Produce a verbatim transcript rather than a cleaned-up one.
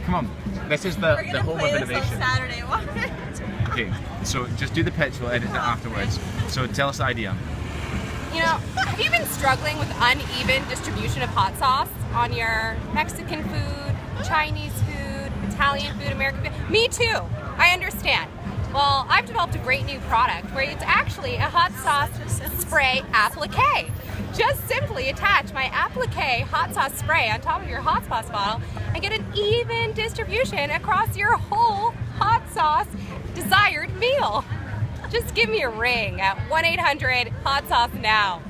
Come on. This is the, We're the home play of this innovation. on Saturday. Okay, so just do the pitch, we'll edit it afterwards. So tell us the idea. You know, have you been struggling with uneven distribution of hot sauce on your Mexican food, Chinese food, Italian food, American food? Me too. I understand. Well, I've developed a great new product where it's actually a hot sauce spray applique. Just simply attach my applique hot sauce spray on top of your hot sauce bottle and get an even distribution across your whole hot sauce desired meal. Just give me a ring at one eight hundred hot sauce now.